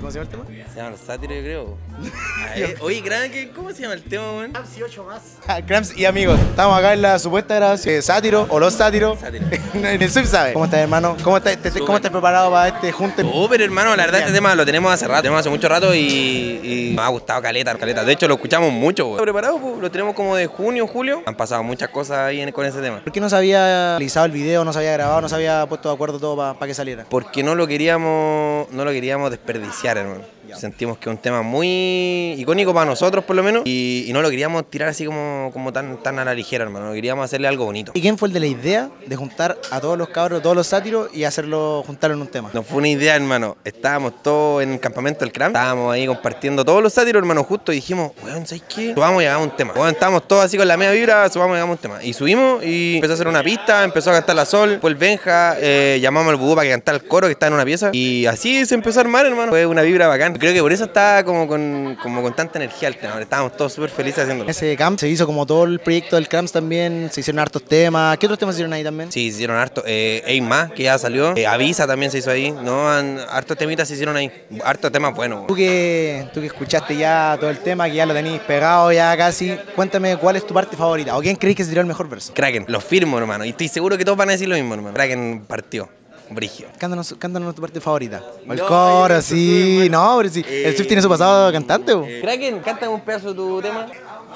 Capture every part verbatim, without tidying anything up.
cómo se llama el tema? Se llama Los Sátiros, yo creo. Ver, oye, gran, ¿cómo se llama el tema, weón? Cramps y ocho más. Cramps y amigos. Estamos acá en la supuesta grabación de Sátiro o Los Sátiros. Sátiro. En el Swift sabe. ¿Cómo estás, hermano? ¿Cómo estás, te, ¿Cómo estás preparado para este junte? Oh, pero hermano, la verdad este tema lo tenemos hace rato, tenemos hace mucho rato y, y nos ha gustado caleta, caleta. De hecho lo escuchamos mucho, weón. Preparado, pues, lo tenemos como de junio, julio. Han pasado muchas cosas ahí en, con ese tema. ¿Por qué no se había realizado el video, no se había grabado, no se había puesto de acuerdo todo para pa que saliera? Porque no lo queríamos, no lo queríamos desperdiciar, hermano. Sentimos que es un tema muy icónico para nosotros, por lo menos, y, y no lo queríamos tirar así como, como tan, tan a la ligera, hermano. Queríamos hacerle algo bonito. ¿Y quién fue el de la idea de juntar a todos los cabros, todos los sátiros y hacerlo, juntarlo en un tema? No fue una idea, hermano. Estábamos todos en el campamento del Cramp. Estábamos ahí compartiendo todos los sátiros, hermano, justo, y dijimos, weón, ¿sabes qué? Subamos y hagamos un tema. Weón, estábamos todos así con la media vibra, subamos y hagamos un tema. Y subimos y empezó a hacer una pista, empezó a cantar la Sol, fue el Benja, eh, llamamos al Vudú para que cantara el coro que está en una pieza. Y así se empezó a armar, hermano. Fue una vibra bacán. Creo que por eso está como con, como con tanta energía el tema. Estábamos todos súper felices haciéndolo. Ese camp se hizo como todo el proyecto del Cramps también, se hicieron hartos temas. ¿Qué otros temas se hicieron ahí también? Sí, se hicieron harto. Eh, Ein Más, que ya salió. Eh, Avisa también se hizo ahí. No, han, hartos temitas se hicieron ahí. Hartos temas buenos. Tú que, tú que escuchaste ya todo el tema, que ya lo tenéis pegado ya casi, cuéntame cuál es tu parte favorita o quién crees que sería el mejor verso. Kraken, lo firmo, hermano. Y estoy seguro que todos van a decir lo mismo, hermano. Kraken partió. Brigio. Cántanos, cántanos tu parte favorita. El No, coro, eso sí, sí, no, pero sí. Eh, el Swift tiene su pasado cantante, ¿o? Eh, Kraken, cántame un pedazo de tu tema.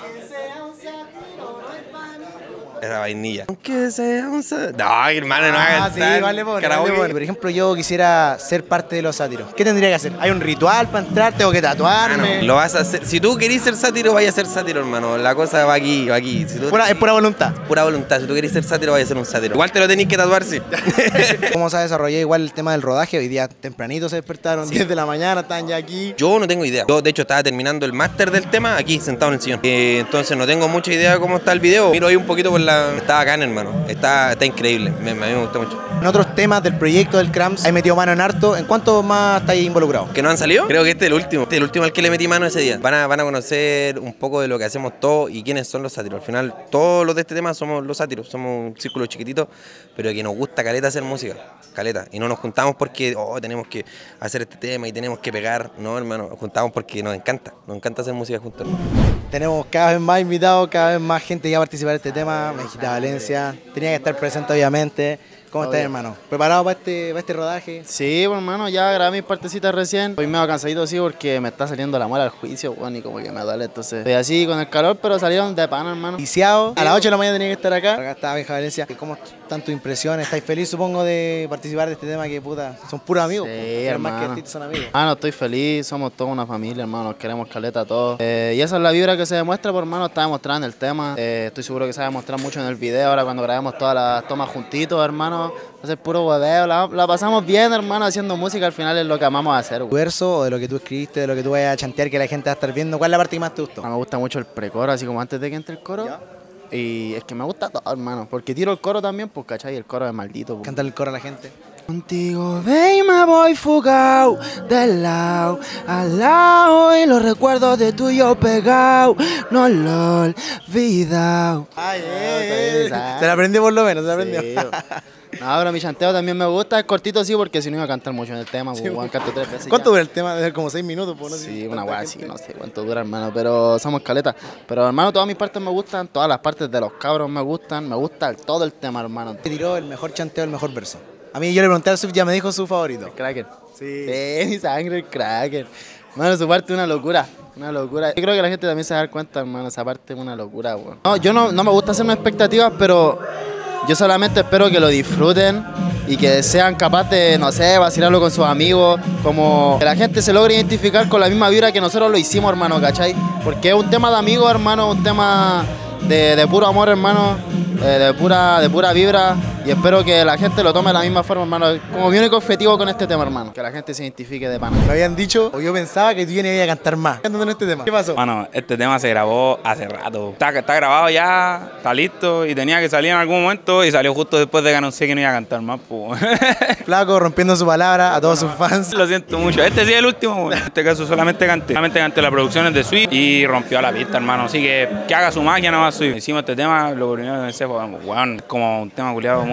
Esa vainilla. Aunque sea un sa... No, hermano, no hagas Ah, sí, vale, bueno, vale, bueno. Por ejemplo, yo quisiera ser parte de los sátiros. ¿Qué tendría que hacer? ¿Hay un ritual para entrar? ¿Tengo que tatuarme? Ah, no, lo vas a hacer. Si tú querés ser sátiro, vaya a ser sátiro, hermano. La cosa va aquí, va aquí. Si tú... Pura, es pura voluntad. Pura voluntad. Si tú querés ser sátiro, vaya a ser un sátiro. Igual te lo tenés que tatuar, sí. ¿Cómo se ha desarrollado igual el tema del rodaje? Hoy día tempranito se despertaron, sí. diez de la mañana, están ya aquí. Yo no tengo idea. Yo, de hecho, estaba terminando el máster del tema aquí, sentado en el sillón. Eh, entonces no tengo mucha idea de cómo está el video. Miro ahí un poquito por la... Está bacán, hermano. Está, está increíble. Me, a mí me gusta mucho. En otros temas del proyecto del Cramps, ¿hay metido mano en harto? ¿En cuántos más estáis involucrados? ¿Que no han salido? Creo que este es el último. Este es el último al que le metí mano ese día. Van a, van a conocer un poco de lo que hacemos todos y quiénes son los sátiros. Al final, todos los de este tema somos los sátiros. Somos un círculo chiquitito, pero que nos gusta caleta hacer música. Caleta. Y no nos juntamos porque, oh, tenemos que hacer este tema y tenemos que pegar. No, hermano. Nos juntamos porque nos encanta. Nos encanta hacer música juntos. Tenemos cada vez más invitados, cada vez más gente que va a participar en este tema. Mejita Valencia. Tenía que estar presente, obviamente. ¿Cómo estás, hermano? ¿Preparado para este, para este rodaje? Sí, pues, hermano, ya grabé mis partecitas recién. Hoy me he cansadito así porque me está saliendo la muela al juicio, bueno, y como que me duele, entonces estoy así con el calor, pero salieron de pana, hermano. Viciado. A las ocho de la mañana tenía que estar acá. Acá está Benja Valencia. ¿Cómo están tus impresiones? ¿Estáis feliz, supongo, de participar de este tema que, puta, son puros amigos? Sí, pues, hermano. Más que artistas son amigos. Ah, no, estoy feliz, somos toda una familia, hermano, nos queremos caleta todos. Eh, y esa es la vibra que se demuestra, por hermano, está demostrada en el tema. Eh, estoy seguro que se va a demostrar mucho en el video, ahora cuando grabemos todas las tomas juntitos, hermano. Va a ser puro hueveo, la, la pasamos bien, hermano, haciendo música, al final es lo que amamos hacer. ¿Tu verso o de lo que tú escribiste, de lo que tú vayas a chantear que la gente va a estar viendo? ¿Cuál es la parte que más te gustó? Me gusta mucho el precoro, así como antes de que entre el coro. ¿Ya? Y es que me gusta todo, hermano, porque tiro el coro también, pues, ¿cachai? El coro es maldito. Pues. Cantar el coro a la gente. Contigo ve y me voy fugado, del lado al lado, y los recuerdos de tú y yo pegado, no lo olvidado. Ay, eh, eh. Se la aprendió por lo menos, se la aprendió. Sí. No, pero mi chanteo también me gusta, es cortito sí, porque si no iba a cantar mucho en el tema, pues, sí, bueno, canto tres veces. ¿Cuánto dura el tema? Debe ser como seis minutos, pues, no sé. Sí, una guay así, no sé cuánto dura, hermano, pero somos caletas. Pero, hermano, todas mis partes me gustan, todas las partes de los cabros me gustan, me gusta todo el tema, hermano. ¿Te tiró el mejor chanteo, el mejor verso? A mí yo le pregunté al Swift, ya me dijo su favorito. El Kraken. Sí. Sí, mi sangre, el Kraken. Hermano, su parte es una locura, una locura. Yo creo que la gente también se va a dar cuenta, hermano, esa parte es una locura, weón. No, yo no, no me gusta hacerme expectativas, pero yo solamente espero que lo disfruten y que sean capaces de, no sé, vacilarlo con sus amigos, como que la gente se logre identificar con la misma vibra que nosotros lo hicimos, hermano, ¿cachai? Porque es un tema de amigos, hermano, un tema de, de puro amor, hermano, eh, de, pura, de pura vibra, y espero que la gente lo tome de la misma forma, hermano, como mi único objetivo con este tema, hermano, que la gente se identifique de pana. Me habían dicho, o yo pensaba que tú ibas a cantar más cantando en este tema. ¿Qué pasó? Bueno, este tema se grabó hace rato. Está, está grabado ya, está listo y tenía que salir en algún momento y salió justo después de que anuncié que no iba a cantar más. Pues. Flaco, rompiendo su palabra a todos sus fans. Lo siento mucho. Este sí es el último. En este caso solamente canté. Solamente canté las producciones de Swift y rompió la pista, hermano. Así que que haga su magia, no va a Swift. Hicimos este tema, lo primero que pensé fue, bueno, como un tema culiado muy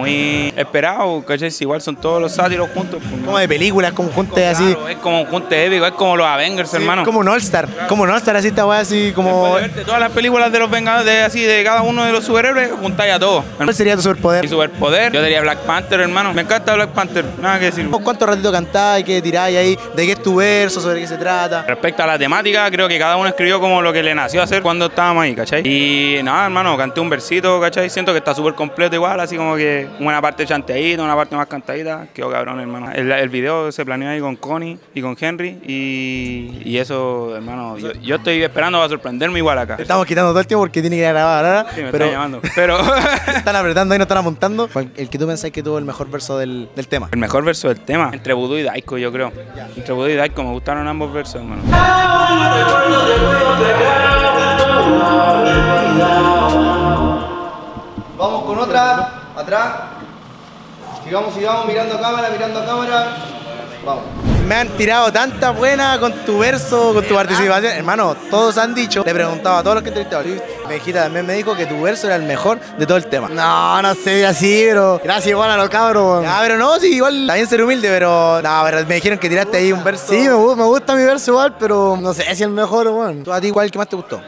muy esperado, ¿cachai? Si igual son todos los sátiros juntos. Pues, Como de películas, como juntes así. claro, es como un junte épico, es como los Avengers, Sí, hermano. como un All-Star. Como un All-Star así, esta weá así como. Después de verte todas las películas de los Vengadores, de, así, de cada uno de los superhéroes, juntáis a todos. ¿Cuál sería tu superpoder? Mi superpoder, yo diría Black Panther, hermano. Me encanta Black Panther, nada que decir. ¿Cuánto ratito cantáis? ¿Qué tiráis ahí? ¿De qué es tu verso? ¿Sobre qué se trata? Respecto a la temática, creo que cada uno escribió como lo que le nació hacer cuando estábamos ahí, ¿cachai? Y nada, hermano, canté un versito, ¿cachai? Siento que está súper completo igual, así como que una parte chanteadita, una parte más cantadita. Quedó cabrón, hermano. El, el video se planeó ahí con Connie y con Henry y, y eso, hermano, yo, yo estoy esperando para sorprenderme igual acá. Te estamos quitando todo el tiempo porque tiene que ir a grabar ahora. Sí, me pero están llamando. Pero están apretando y no están apuntando. El que tú pensás que tuvo el mejor verso del, del tema. el mejor verso del tema, entre Vudú y Daiko, yo creo. Entre Vudú y Daiko me gustaron ambos versos, hermano. Vamos con otra, atrás. Sigamos, sigamos, mirando a cámara, mirando a cámara. Vamos. Me han tirado tantas buenas con tu verso, con tu participación. Hermano, todos han dicho, le he preguntado a todos los que entrevistado. Mejita también me dijo que tu verso era el mejor de todo el tema. No, no sé, así, pero gracias igual a los cabros. Ah, pero no, sí, igual está bien ser humilde, pero no, pero me dijeron que tiraste ahí un verso. Sí, me, gu- me gusta mi verso igual, pero no sé si es el mejor, weón. ¿Tú a ti igual que más te gustó?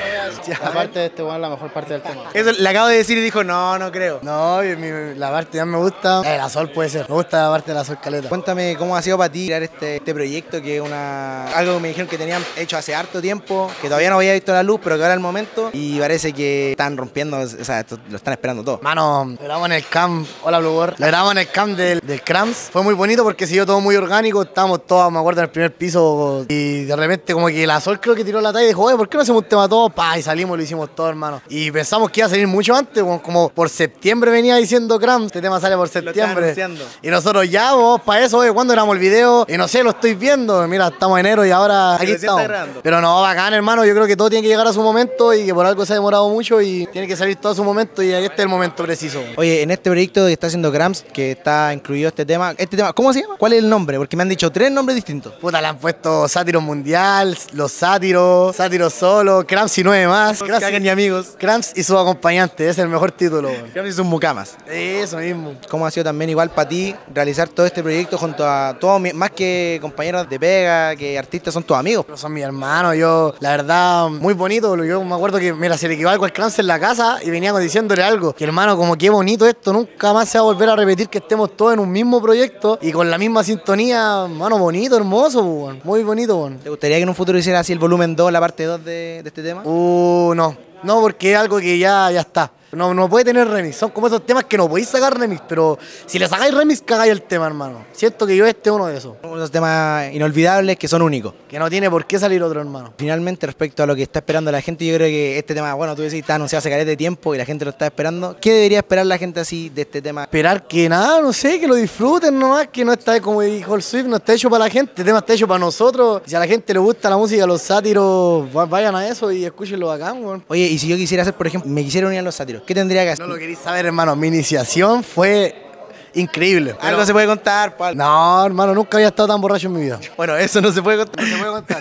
Aparte de este, weón, la mejor parte del tema. Eso le acabo de decir y dijo, no, no creo. No, y mi- la parte que más me gusta, eh, la sol puede ser. Me gusta la parte de la sol caleta. Cuéntame cómo ha sido para ti crear este, este proyecto, que es una algo que me dijeron que tenían hecho hace harto tiempo, que todavía no había visto la luz, pero que ahora es el momento y parece que están rompiendo, o sea, esto lo están esperando todo. Mano, lo grabamos en el camp, hola Blue World. Lo grabamos en el camp del, del Cramps. Fue muy bonito porque siguió todo muy orgánico. Estábamos todos, me acuerdo, en el primer piso y de repente como que la Sol creo que tiró la talla y dijo, oye, ¿por qué no hacemos un tema todos? Pa, y salimos, lo hicimos todo, hermano. Y pensamos que iba a salir mucho antes, como, como por septiembre venía diciendo Cramps, este tema sale por septiembre. anunciando. Y nosotros ya, vos, para eso, oye, ¿cuándo grabamos el video? Y no sé, lo estoy viendo. Mira, estamos en enero y ahora aquí Recién está estamos. grabando. Pero no, bacán, hermano. Yo creo que todo tiene que llegar a su momento y que por algo se ha demorado mucho y tiene que salir todo a su momento y este es el momento preciso. Oye, en este proyecto que está haciendo Cramps, que está incluido este tema, este tema, ¿cómo se llama? ¿Cuál es el nombre? Porque me han dicho tres nombres distintos. Puta, le han puesto Sátiro Mundial, Los Sátiros, Sátiro Solo, Cramps y nueve más. No se caguen ni amigos. Cramps y su acompañante, es el mejor título. weón. Cramps y sus mucamas. Eso mismo. ¿Cómo ha sido también igual para ti realizar todo este proyecto junto a todos, mi- más que compañeros de pega, que artistas, son tus amigos? Pero son mis hermanos, yo, la verdad, muy bonito. Yo me acuerdo que, mira, se le quedó algo al Cramps en la casa y veníamos diciéndole algo. Que hermano, como qué bonito esto, nunca más se va a volver a repetir que estemos todos en un mismo proyecto y con la misma sintonía, mano, bonito, hermoso, weón. Muy bonito, weón. ¿Te gustaría que en un futuro hiciera así el volumen dos, la parte dos de, de este tema? Uh, no. No, porque es algo que ya, ya está. No, no puede tener remix. Son como esos temas que no podéis sacar remix, pero si le sacáis remix, cagáis el tema, hermano. Siento que yo este es uno de esos. Unos temas inolvidables que son únicos. Que no tiene por qué salir otro, hermano. Finalmente, respecto a lo que está esperando la gente, yo creo que este tema, bueno, tú decís, está anunciado hace caleta de tiempo y la gente lo está esperando. ¿Qué debería esperar la gente así de este tema? Esperar que nada, no sé, que lo disfruten nomás, que no está, como dijo el Swift, no está hecho para la gente, este tema está hecho para nosotros. Si a la gente le gusta la música, los sátiros, va- vayan a eso y escúchenlo acá, weón. Oye, y si yo quisiera hacer, por ejemplo, me quisiera unir a los sátiros, ¿qué tendría que hacer? No lo queréis saber, hermano, mi iniciación fue increíble. Algo pero- se puede contar, Pal. No, hermano, nunca había estado tan borracho en mi vida. Bueno, eso no se puede contar. No se puede contar.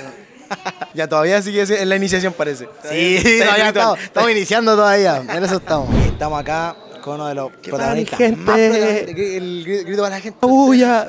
Ya todavía sigue en la iniciación, parece. Sí, Está todavía bien, estamos, estamos iniciando todavía, en eso estamos. Y estamos acá con uno de los protagonistas. para mi gente. más protagonistas. El gri- grito para la gente. ¡Uya!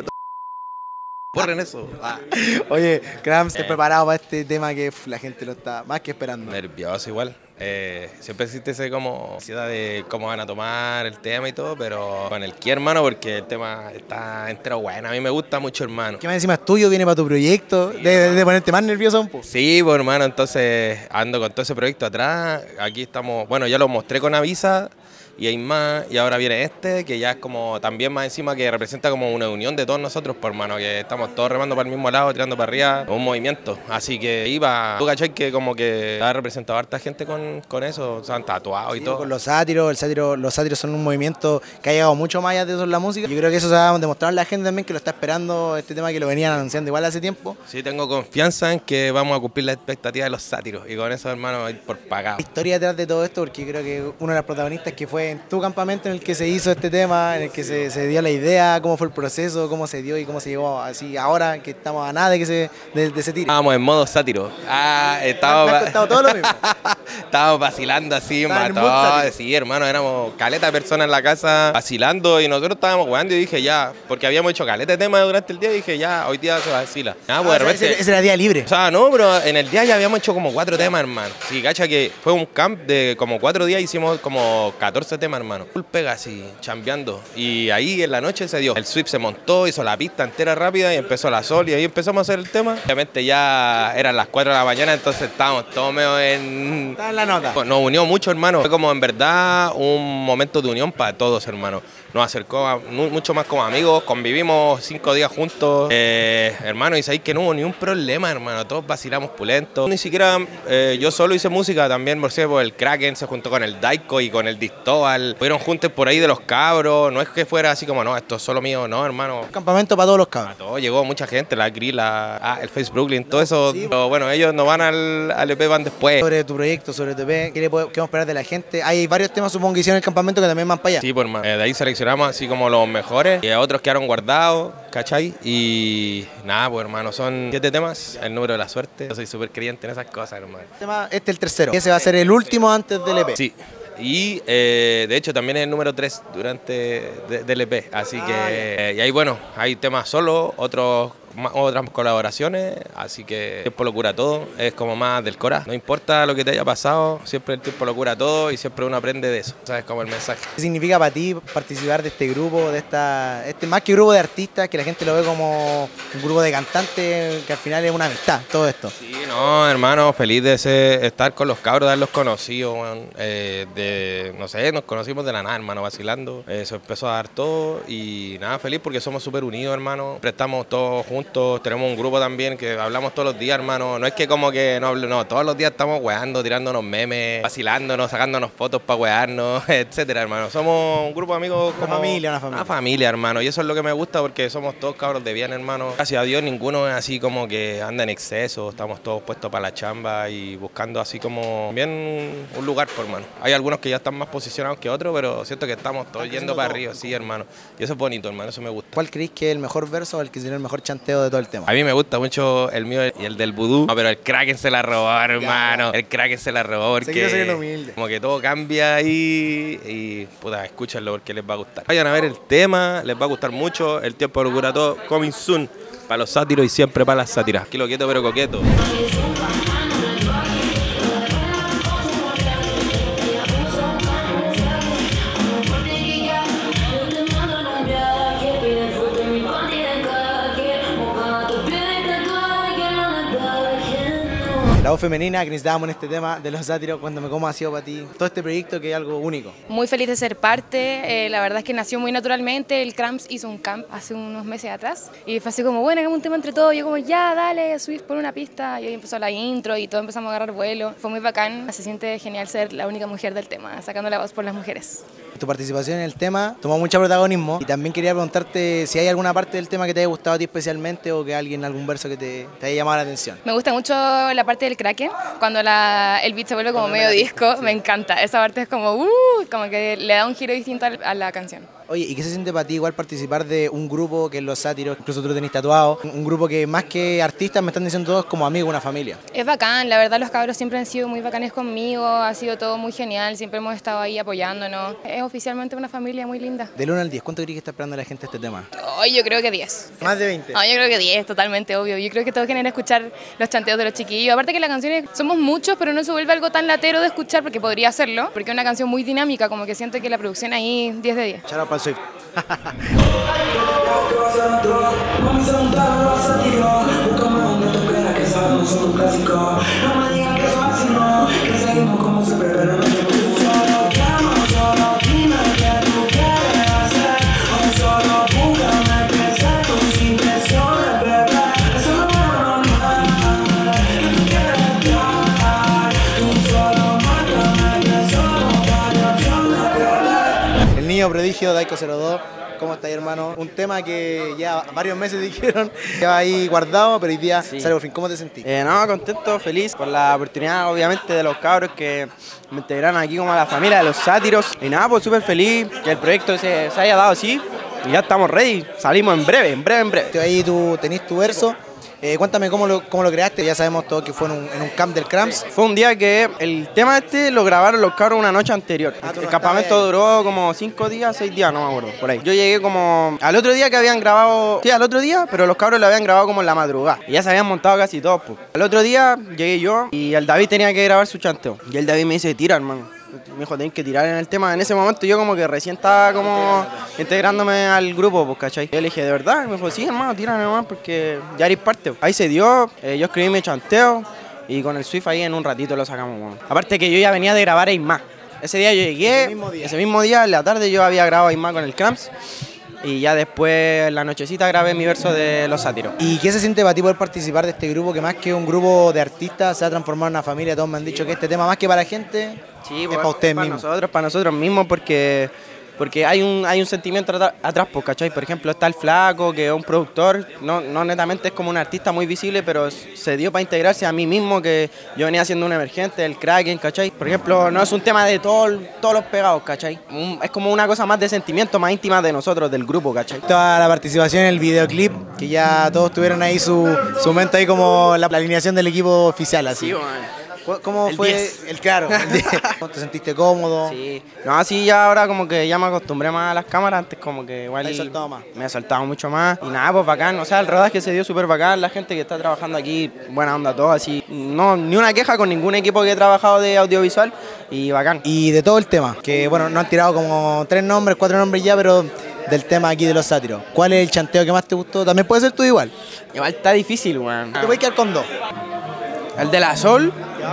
Borren eso. Ah. Oye, Cramps, ¿estás preparado para este tema que uf, la gente lo está más que esperando? Nervioso igual. Eh, siempre existe ese como ansiedad de cómo van a tomar el tema y todo, pero con el que hermano, porque el tema está entero bueno. A mí me gusta mucho, hermano. ¿Qué más encima es tuyo? ¿Viene para tu proyecto? ¿De, de ponerte más nervioso un poco? Sí, pues hermano, entonces ando con todo ese proyecto atrás. Aquí estamos, bueno, ya lo mostré con Avisa y hay más, y ahora viene este, que ya es como también más encima que representa como una unión de todos nosotros, por hermano, que estamos todos remando para el mismo lado, tirando para arriba, un movimiento. Así que iba, tú cachai que como que ha representado a harta gente con, con eso, se han tatuado y Sí, todo. con los sátiros, el sátiro, los sátiros son un movimiento que ha llegado mucho más allá de eso en la música. Yo creo que eso se ha demostrado en la gente también, que lo está esperando, este tema que lo venían anunciando igual hace tiempo. Sí, tengo confianza en que vamos a cumplir la expectativa de los sátiros, y con eso, hermano, ir por pagado. Historia detrás de todo esto, porque yo creo que uno de los protagonistas que fue en tu campamento en el que se hizo este tema, en el que se, se dio la idea, cómo fue el proceso, cómo se dio y cómo se llevó así ahora que estamos a nada de que se de, de ese tiro. Estábamos en modo sátiro. Ah, Me estaba... has contado todo lo mismo. estábamos vacilando así, Estaba en mató. mood sátiro. Sí, hermano, éramos caleta de personas en la casa vacilando y nosotros estábamos jugando y dije ya, porque habíamos hecho caleta de temas durante el día y dije ya, hoy día se vacila. Ah, pues de Ah, o sea, repente. ese, ese era día libre. O sea, no, pero en el día ya habíamos hecho como cuatro temas, hermano. Sí, cacha que fue un camp de como cuatro días, hicimos como catorce temas, hermano. Full pega así, chambeando. Y ahí en la noche se dio. El sweep se montó, hizo la pista entera rápida y empezó la sol y ahí empezamos a hacer el tema. Obviamente ya eran las cuatro de la mañana, entonces estábamos todos medio en... Estaba en la nota. Nos unió mucho, hermano. Fue como en verdad un momento de unión para todos, hermano. Nos acercó a, mu- mucho más como amigos, convivimos cinco días juntos, eh, hermano, y sabéis que no hubo ni un problema, hermano, todos vacilamos pulentos. Ni siquiera eh, yo solo hice música, también, por ejemplo, el Kraken se juntó con el Daiko y con el Distobal. Fueron juntos por ahí de los cabros, no es que fuera así como, no, esto es solo mío, no, hermano. Campamento para todos los cabros. Todo, llegó mucha gente, la Grill, la, ah, el Face Brooklyn, todo eso. Pero bueno, ellos no van al, al E P, van después. Sobre tu proyecto, sobre tu E P, ¿qué, le puedo- qué vamos a esperar de la gente? Hay varios temas, supongo, que hicieron en el campamento que también van para allá. Sí, por más. Eh, de ahí seleccionamos así como los mejores y otros quedaron guardados, ¿cachai? Y nada, pues hermano, son siete temas, el número de la suerte. Yo soy súper creyente en esas cosas, hermano. Este tema- este es el tercero. Ese va a ser el último antes del E P. Sí. Y eh, de hecho también es el número tres durante de- del E P. Así que, eh, y ahí bueno, hay temas solos, otros ma- otras colaboraciones, así que el tiempo lo cura todo, es como más del Cora. No importa lo que te haya pasado, siempre el tiempo lo cura todo y siempre uno aprende de eso, ¿sabes? Como el mensaje. ¿Qué significa para ti participar de este grupo, de esta, este más que grupo de artistas, que la gente lo ve como un grupo de cantantes, que al final es una amistad, todo esto? Sí, no, hermano, feliz de ser- estar con los cabros, de haberlos conocido, weón. Eh, de, no sé, nos conocimos de la nada, hermano, vacilando. Eh, se empezó a dar todo y nada, feliz porque somos súper unidos, hermano. Siempre estamos todos juntos, tenemos un grupo también que hablamos todos los días, hermano. No es que como que no hablo, no, todos los días estamos weando, tirándonos memes, vacilándonos, sacándonos fotos para wearnos, etcétera, hermano. Somos un grupo de amigos Una como familia, una familia. Una familia, hermano. Y eso es lo que me gusta porque somos todos cabros de bien, hermano. Gracias a Dios ninguno es así como que anda en exceso. Estamos todos puestos para la chamba y buscando así como bien un, un lugar, por hermano. Hay algunos que ya están más posicionados que otros, pero siento que estamos todos yendo para arriba, sí, hermano. Y eso es bonito, hermano. Eso me gusta. ¿Cuál creéis que es el mejor verso o el que tiene el mejor chanteo de todo el tema? A mí me gusta mucho el mío y el del vudú. No, pero el Kraken se la robó, hermano. El Kraken se la robó Se quiere ser porque humilde. como que todo cambia ahí y puta, escúchenlo porque les va a gustar. Vayan a ver el tema, les va a gustar mucho. El tiempo lo cura todo. Coming soon. Para los sátiros y siempre para las sátiras. Aquí lo quieto pero coqueto. La voz femenina que necesitábamos en este tema de los sátiros, cuando me como ha sido para ti todo este proyecto que es algo único. Muy feliz de ser parte, eh, la verdad es que nació muy naturalmente, el Cramps hizo un camp hace unos meses atrás y fue así como, bueno, hagamos un tema entre todos, yo como, ya, dale, subís por una pista, y ahí empezó la intro y todos empezamos a agarrar vuelo, fue muy bacán, se siente genial ser la única mujer del tema, sacando la voz por las mujeres. Tu participación en el tema tomó mucho protagonismo y también quería preguntarte si hay alguna parte del tema que te haya gustado a ti especialmente o que alguien, algún verso que te, te haya llamado la atención. Me gusta mucho la parte del Kraken, cuando la, el beat se vuelve como medio disco, me encanta, esa parte es como, uh, como que le da un giro distinto a la canción. Oye, ¿y qué se siente para ti igual participar de un grupo que es Los Sátiros, incluso tú lo tenés tatuado, un grupo que más que artistas me están diciendo todos como amigos, una familia? Es bacán, la verdad los cabros siempre han sido muy bacanes conmigo, ha sido todo muy genial, siempre hemos estado ahí apoyándonos. Es oficialmente una familia muy linda. Del uno al diez, ¿cuánto crees que está esperando la gente este tema? Hoy yo creo que diez. Más de veinte. No, yo creo que diez, totalmente obvio. Yo creo que todos quieren escuchar los chanteos de los chiquillos. Aparte que las canciones somos muchos, pero no se vuelve algo tan latero de escuchar, porque podría hacerlo, porque es una canción muy dinámica, como que siento que la producción ahí diez de diez. Shout out para el Swift. El niño prodigio, Daiko cero dos. ¿Cómo estáis, hermano? Un tema que ya varios meses dijeron que va ahí guardado, pero hoy día Sí. sale por fin. ¿Cómo te sentís? Eh, no, contento, feliz por la oportunidad, obviamente, de los cabros que me integraron aquí como a la familia de los sátiros. Y nada, pues súper feliz que el proyecto se, se haya dado así. Y ya estamos ready, salimos en breve, en breve, en breve. Ahí tú tenés tu verso Eh, cuéntame cómo lo, cómo lo creaste, ya sabemos todo que fue en un, en un camp del Cramps. Fue un día que el tema este lo grabaron los cabros una noche anterior. Ah, tú El no campamento estabas ahí. duró como cinco días, seis días, no me acuerdo, por ahí. Yo llegué como al otro día que habían grabado, sí, al otro día, pero los cabros lo habían grabado como en la madrugada. Y ya se habían montado casi todos, pues. Al otro día llegué yo y el David tenía que grabar su chanteo. Y el David me dice, tira, hermano. Me dijo, tenés que tirar en el tema. En ese momento yo como que recién estaba como integrándome al grupo, pues, ¿cachai? Yo le dije, ¿de verdad? Y me dijo, sí, hermano, tira nomás porque ya eres parte. Ahí se dio, eh, yo escribí mi chanteo y con el Swift ahí en un ratito lo sacamos, bueno. Aparte que yo ya venía de grabar a Isma. Ese día yo llegué, Ese mismo día. ese mismo día, en la tarde yo había grabado a Isma con el Cramps. Y ya después, en la nochecita, grabé mi verso de Los Sátiros. ¿Y qué se siente para ti poder participar de este grupo que más que un grupo de artistas se ha transformado en una familia? Todos me han dicho que este tema más que para la gente Sí, es pues, para ustedes para mismos. nosotros, para nosotros mismos, porque, porque hay un hay un sentimiento atra- atrás, pues, ¿cachai? Por ejemplo, está el Flaco, que es un productor, no, no netamente es como un artista muy visible, pero se dio para integrarse a mí mismo, que yo venía siendo un emergente, el Kraken, ¿cachai? Por ejemplo, no es un tema de todo, todos los pegados, ¿cachai? Un- es como una cosa más de sentimiento, más íntima de nosotros, del grupo, ¿cachai? Toda la participación en el videoclip, que ya todos tuvieron ahí su, su momento ahí como la, la alineación del equipo oficial, así. ¿Cómo- ¿Cómo El fue diez. el claro? el diez. ¿Cómo ¿Te sentiste cómodo? Sí, no, así ya ahora como que ya me acostumbré más a las cámaras, antes como que igual ¿Te has soltado más? me he soltado mucho más y nada, pues bacán, o sea, el rodaje se dio súper bacán, la gente que está trabajando aquí, buena onda todo, así, no, ni una queja con ningún equipo que he trabajado de audiovisual y bacán. Y de todo el tema, que bueno, no han tirado como tres nombres, cuatro nombres ya, pero del tema aquí de Los Sátiros. ¿Cuál es el chanteo que más te gustó? También puede ser tú igual. Igual está difícil, weón. Te voy a quedar con dos. El de la Sol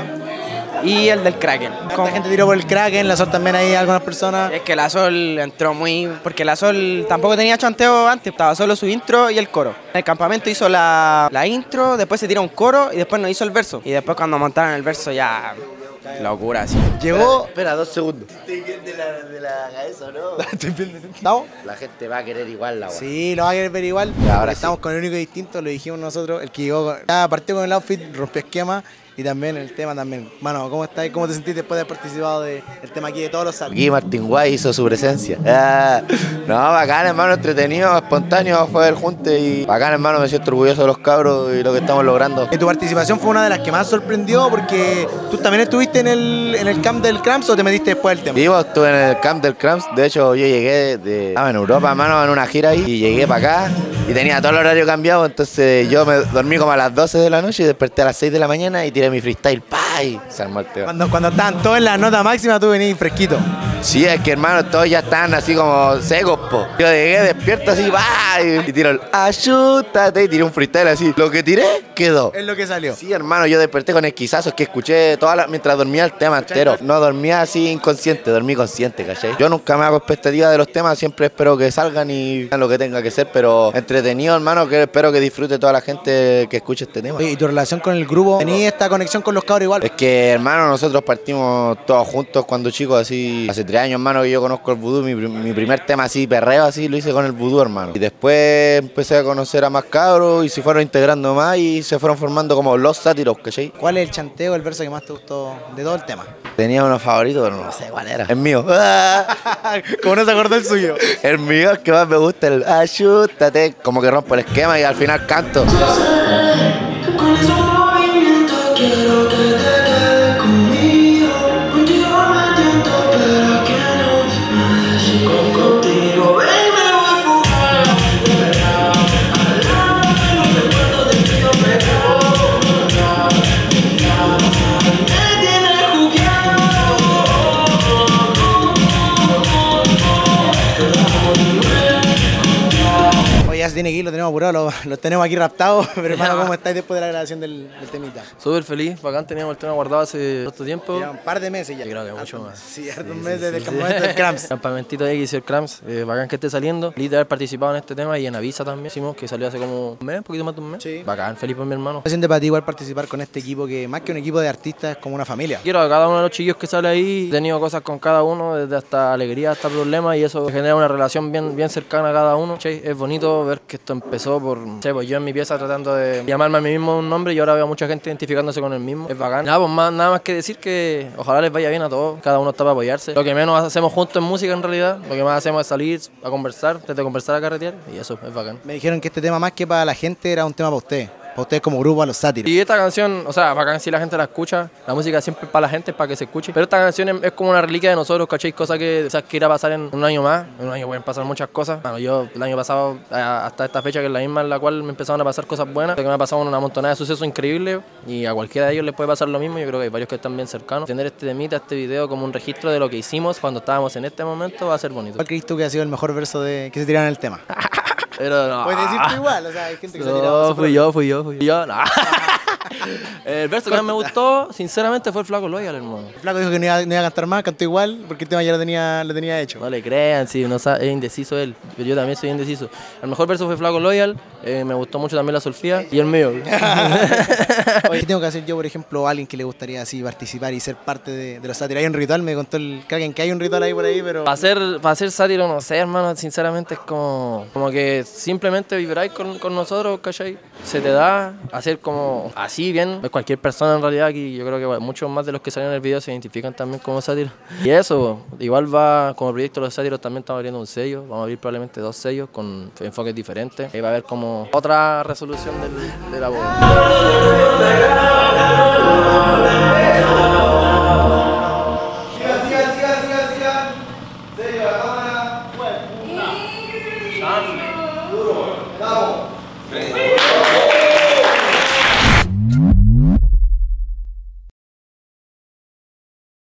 y el del Kraken. La gente tiró por el Kraken, la Sol también hay algunas personas. Es que la Sol entró muy... Porque la Sol tampoco tenía chanteo antes, estaba solo su intro y el coro. En el campamento hizo la, la intro, después se tira un coro y después nos hizo el verso. Y después cuando montaron el verso ya... Locura, sí. Llegó... Espera dos segundos. Estoy bien de la, de la cabeza, ¿no? ¿Estamos? La gente va a querer igual la weá. Sí, lo va a querer ver igual. Ya, ahora porque sí. estamos con el único distinto, lo dijimos nosotros, el que llegó con... Ya partió con el outfit, rompió esquema y también el tema también. Mano, ¿cómo estás? ¿Cómo te sentiste después de haber participado del tema aquí de todos los saltos? Aquí Martín Guay hizo su presencia. Ah, no, bacán, hermano, entretenido, espontáneo fue el junte y bacán, hermano, me siento orgulloso de los cabros y lo que estamos logrando. ¿Y tu participación fue una de las que más sorprendió porque tú también estuviste en el, en el camp del Cramps o te metiste después del tema? Vivo, estuve en el camp del Cramps, de hecho yo llegué de... Estaba en Europa, hermano, en una gira ahí y llegué para acá y tenía todo el horario cambiado, entonces yo me dormí como a las doce de la noche y desperté a las seis de la mañana y tiré mi freestyle, ¡pay! Se armó el tema. Cuando, cuando estaban todos en la nota máxima, tú venís fresquito. Sí, es que hermano, todos ya están así como secos, po. Yo llegué despierto así, ¡va! Y, y tiro el ayúdate y tiré un freestyle así. Lo que tiré, quedó. Es lo que salió. Sí, hermano, yo desperté con esquizazos que escuché toda la, mientras dormía el tema entero. No dormía así inconsciente, dormí consciente, ¿cachai? Yo nunca me hago expectativas de los temas, siempre espero que salgan y hagan lo que tenga que ser, pero entretenido, hermano, que espero que disfrute toda la gente que escuche este tema. Oye, ¿y tu relación con el grupo? ¿Tenías esta conexión con los cabros igual? Es que, hermano, nosotros partimos todos juntos cuando chicos, así, hace tres años, hermano, que yo conozco el vudú, mi, prim- mi primer tema así, perreo, así, lo hice con el vudú, hermano. Y después empecé a conocer a más cabros y se fueron integrando más y se fueron formando como los sátiros, ¿cachai? ¿Cuál es el chanteo, el verso que más te gustó de todo el tema? Tenía uno favorito, pero no sé cuál era. El mío. Como no se acordó el suyo. El mío es que más me gusta, el ayúdate, como que rompo el esquema y al final canto. Con esos movimientos quiero que te quedes conmigo. Últimamente pero que no me decido contigo. Baby, me voy a fumar. De verdad, hablando los recuerdos de que yo me quedo. Me tienes jugueado. Oye, ya se tiene que ir, lo tenemos apurado, lo, lo tenemos aquí raptados. Pero hermano, ¿cómo estáis después de la grabación del, del temita? Súper feliz, bacán, teníamos el tema guardado hace harto tiempo. Ya un par de meses ya. Yo creo que mucho Hartos más. meses. Sí, hartos meses del campamento del Cramps. Campamentito de X y el Cramps, eh, bacán que esté saliendo. Feliz de haber participado en este tema y en Avisa también. Hicimos que salió hace como un mes, un poquito más de un mes. Sí. Bacán, feliz por mi hermano. ¿Qué siente para ti igual participar con este equipo que más que un equipo de artistas es como una familia? Quiero a cada uno de los chiquillos que sale ahí, he tenido cosas con cada uno, desde hasta alegría hasta problemas, y eso genera una relación bien, bien cercana a cada uno. Che, es bonito ver que esto empezó por, che, pues yo en mi pieza tratando de llamarme a mí mismo un nombre y ahora veo a mucha gente identificándose con el mismo. Es bacán. Nada, pues más, nada más que decir que ojalá les vaya bien a todos, cada uno está para apoyarse. Lo que menos hacemos juntos en música en realidad, lo que más hacemos es salir a conversar, desde conversar a carretear, y eso es bacán. Me dijeron que este tema más que para la gente era un tema para ustedes. para ustedes como grupo a los sátiros. Y esta canción, o sea, bacán si la gente la escucha, la música siempre es para la gente, para que se escuche. Pero esta canción es, es como una reliquia de nosotros, ¿cachai? Cosa que, o sea, que irá a pasar en un año más. En un año pueden pasar muchas cosas. Bueno, yo el año pasado, hasta esta fecha, que es la misma en la cual me empezaron a pasar cosas buenas, que me ha pasado una montonada de sucesos increíbles y a cualquiera de ellos les puede pasar lo mismo. Yo creo que hay varios que están bien cercanos. Tener este temita, este video como un registro de lo que hicimos cuando estábamos en este momento va a ser bonito. ¿Cuál crees tú que ha sido el mejor verso de que se tiraron en el tema? Pero no. Puedes decirte igual, o sea, hay gente que se ha tirado. No, fui yo, fui yo, fui yo. No. El verso que más me gustó, sinceramente, fue el Flaco Loyal, hermano. El flaco dijo que no iba, no iba a cantar más, cantó igual, porque el tema ya lo tenía, lo tenía hecho. No le crean, sí, no sabe, es indeciso él. Yo, yo también soy indeciso. El mejor verso fue Flaco Loyal, eh, me gustó mucho también la Solfía y el mío. Oye, ¿qué tengo que hacer yo, por ejemplo, a alguien que le gustaría así participar y ser parte de, de los sátiros? Hay un ritual, me contó el Kraken que hay un ritual ahí por ahí, pero... Para ser, para ser sátiro, no sé, hermano, sinceramente es como, como que simplemente vibráis con, con nosotros, ¿cachai? Se te da hacer como así bien, cualquier persona en realidad, que yo creo que muchos más de los que salieron en el video se identifican también como sátiros. Y eso, igual va, como proyecto de los sátiros también estamos abriendo un sello, vamos a abrir probablemente dos sellos con enfoques diferentes. Ahí va a haber como otra resolución del, de la boda. Sigan, sigan, sigan, sigan, sigan. Sello, la cámara. Duro. Vamos.